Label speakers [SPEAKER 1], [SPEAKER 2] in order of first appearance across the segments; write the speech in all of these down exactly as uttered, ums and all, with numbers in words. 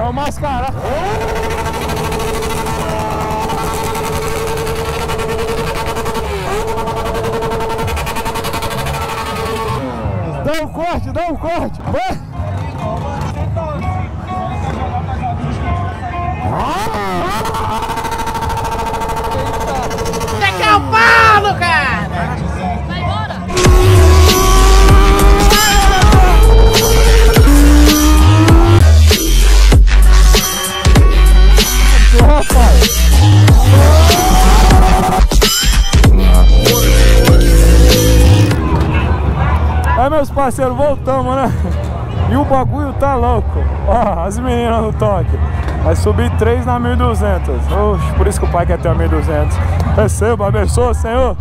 [SPEAKER 1] o mascarado. Dá um corte, dá um corte. Vai.
[SPEAKER 2] Pegar o palo, cara! Vai embora!
[SPEAKER 1] Aí, meus parceiros, voltamos, né? E o bagulho tá louco. Ó, as meninas no toque. Vai subir três na mil e duzentos. Oxe, por isso que o pai quer ter a mil e duzentos. Receba, abençoa, Senhor.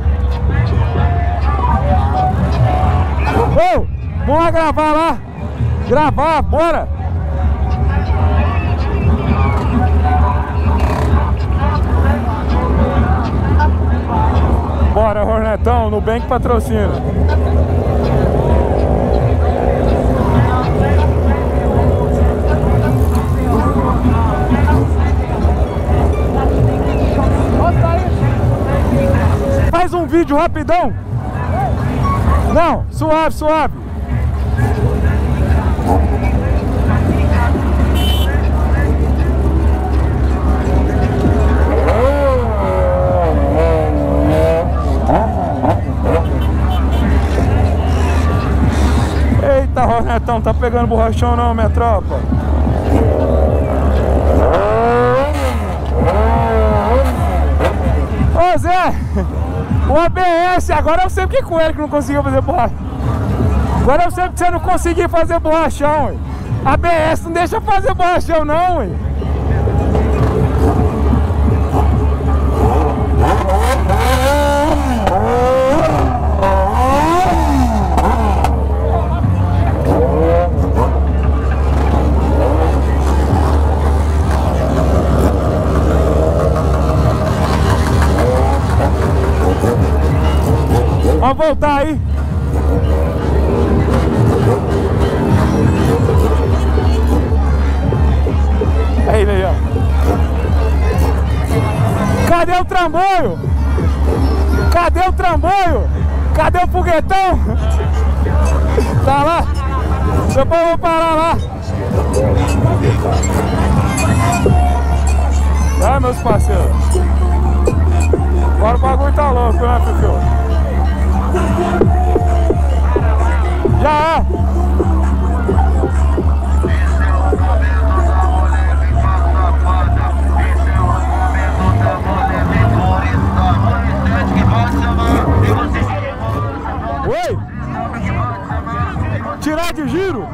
[SPEAKER 1] Ô, vamos lá gravar lá. Gravar, bora. Bora, Hornetão, Nubank patrocina. Faz um vídeo rapidão. Não, suave, suave. Eita, Hornetão, tá pegando borrachão não, minha tropa. Ô Zé, o A B S, agora eu sei porque com ele que não conseguiu fazer borracha. Agora eu sei porque você não conseguiu fazer borrachão, ué. A B S não deixa fazer borrachão não, ué. Vamos voltar aí. Aí, ele aí, ó. Cadê o trambolho? Cadê o trambolho? Cadê o foguetão? Tá lá? Depois eu vou parar lá. Ah, meus parceiros. Agora o bagulho tá louco, né, Fifi? Já é. Oi? Tirar de giro?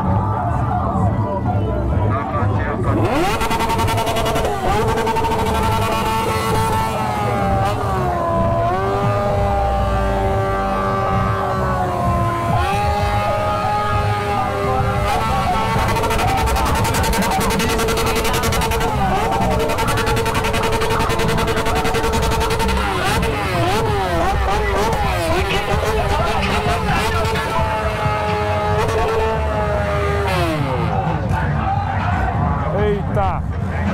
[SPEAKER 1] Eita!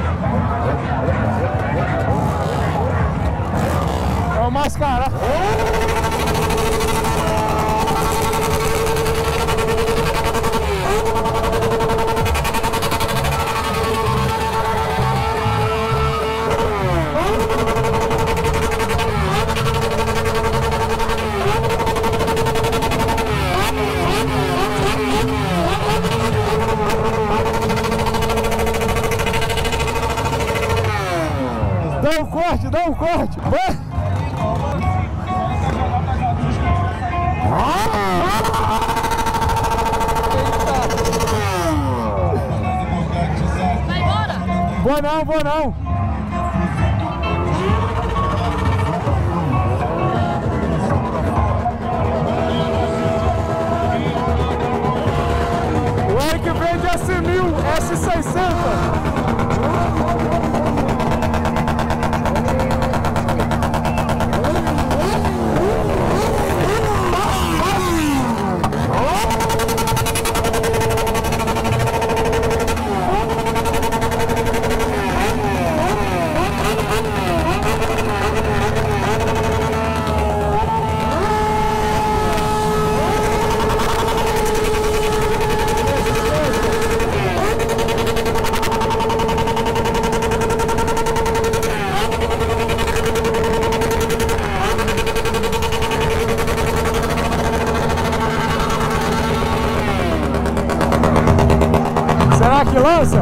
[SPEAKER 1] É o mascarado. Dá um corte, dá um corte. Vai.
[SPEAKER 2] Vai embora!
[SPEAKER 1] Vou não, vou não. O ano que vem de S mil, S seiscentos. Lança!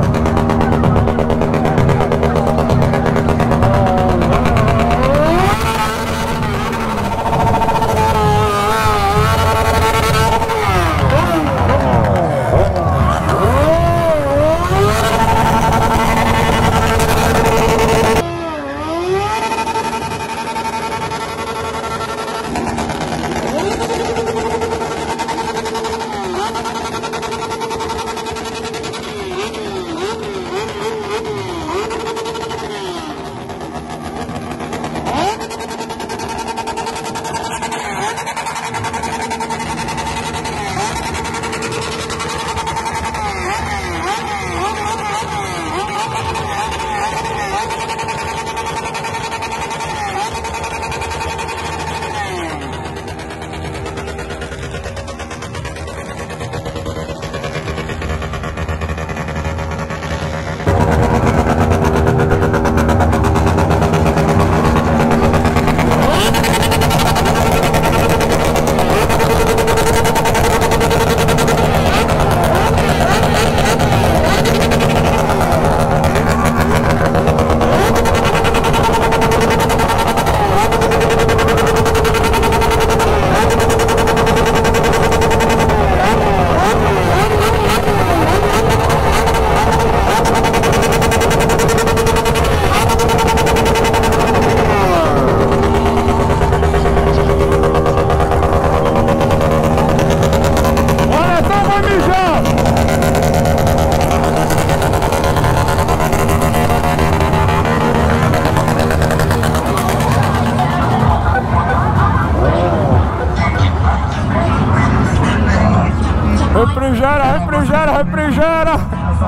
[SPEAKER 1] Refrigera, refrigera, refrigera!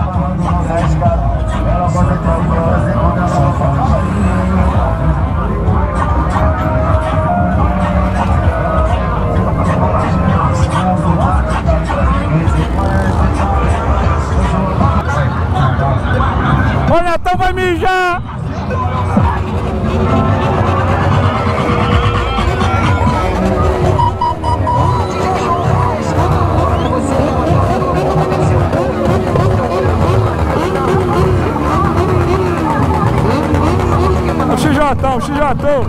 [SPEAKER 1] O Netão vai mijar! Xijatão, xijatão.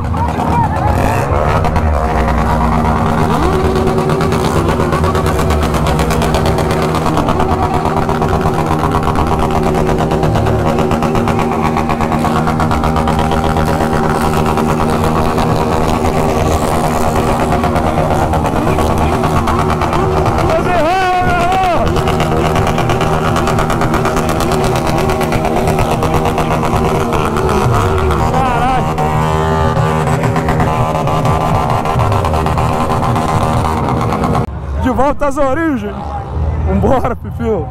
[SPEAKER 1] De volta às origens. Vambora, Pipio.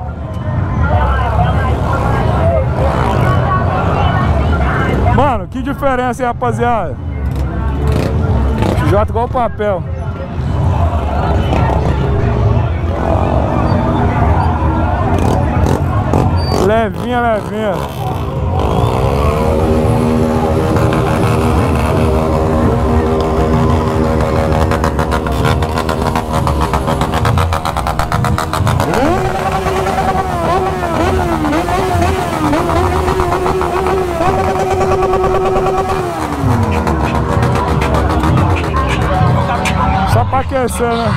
[SPEAKER 1] Mano, que diferença, hein, rapaziada? X J igual papel. Levinha, levinha. Só pra aquecer, né?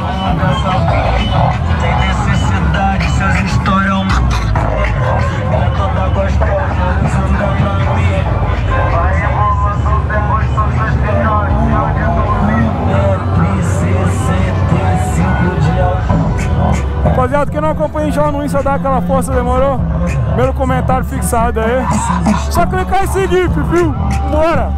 [SPEAKER 3] Tem necessidade, essas histórias é toda gostosa, jura pra mim. A evolução depois são seus filhos, onde dormir. É sessenta e cinco dias.
[SPEAKER 1] Rapaziada, quem não acompanha já no Insta, dá aquela força, demorou? Primeiro comentário fixado aí. Só clicar em seguir, viu? Bora!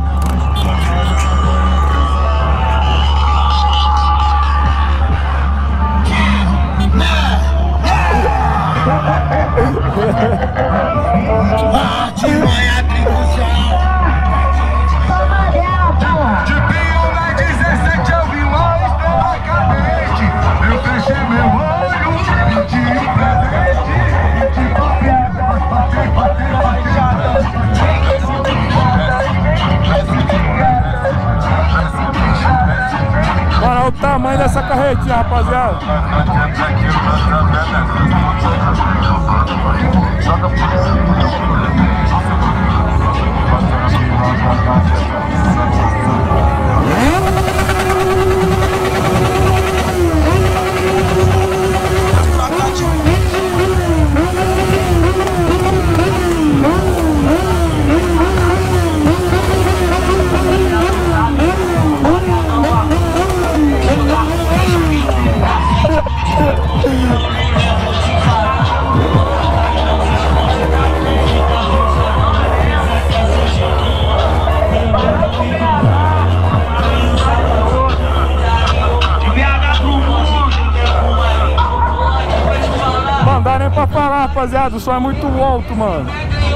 [SPEAKER 3] Artimanha tribucial. De Pinhão na dezessete eu vi uma estrela cadente. Eu fechei meu olho e pedi um presente. E te bater, bater, bater, bater.
[SPEAKER 1] Mano, olha o tamanho dessa carretinha. direitinho, rapaziada. Não dá nem pra falar, rapaziada, o som é muito alto, mano.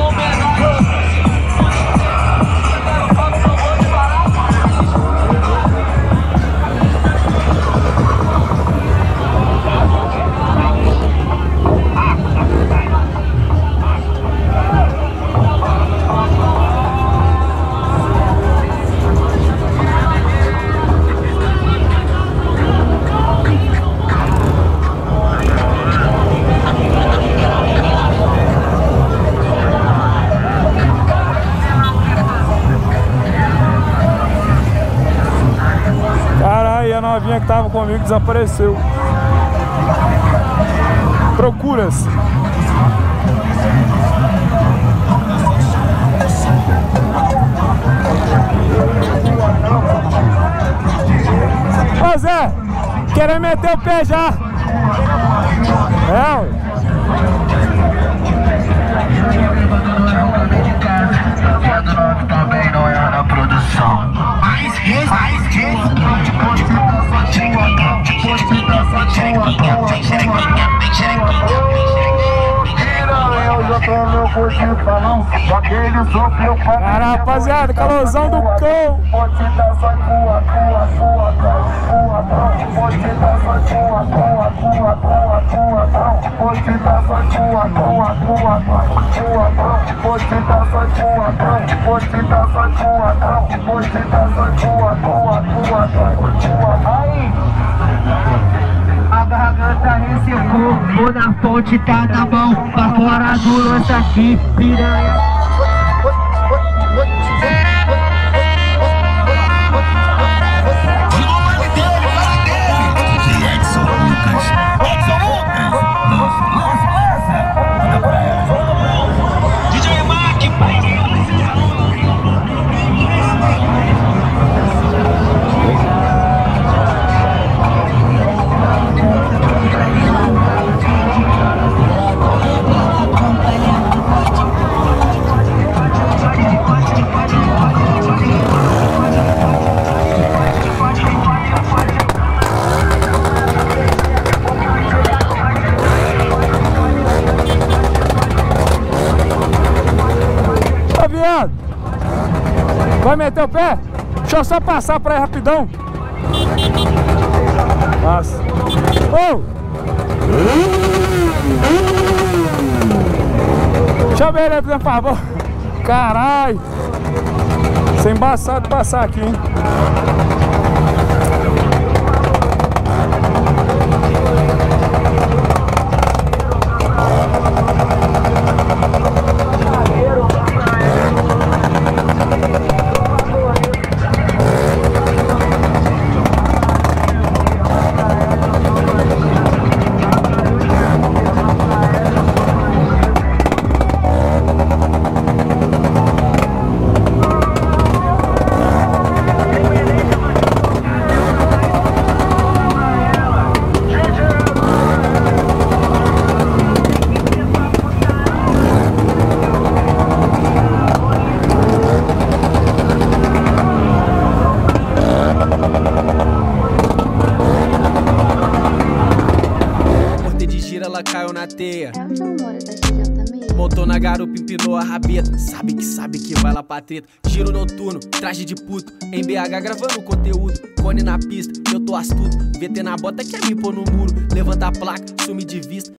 [SPEAKER 1] A novinha que tava comigo desapareceu. Procura-se. Ô Zé, querendo meter o pé já. É, ué.
[SPEAKER 3] Também não é na produção. Mais res, mais res.
[SPEAKER 1] Cara, rapaziada, calorzão do cão.
[SPEAKER 3] A garganta ressecou, ou na ponte tá na mão, pra fora do lança aqui, piranha.
[SPEAKER 1] Vai meter o pé? Deixa eu só passar pra aí rapidão. Nossa. Oh! Deixa eu ver ele, por favor. Caralho. Isso é embaçado passar aqui, hein?
[SPEAKER 4] Caiu na teia.
[SPEAKER 5] É o João Moura da região também.
[SPEAKER 4] Botou na garupa, empinou a rabeta. Sabe que sabe que vai lá pra treta. Giro noturno, traje de puto. Em B H gravando conteúdo. Cone na pista, eu tô astuto. V T na bota quer me pôr no muro. Levanta a placa, some de vista.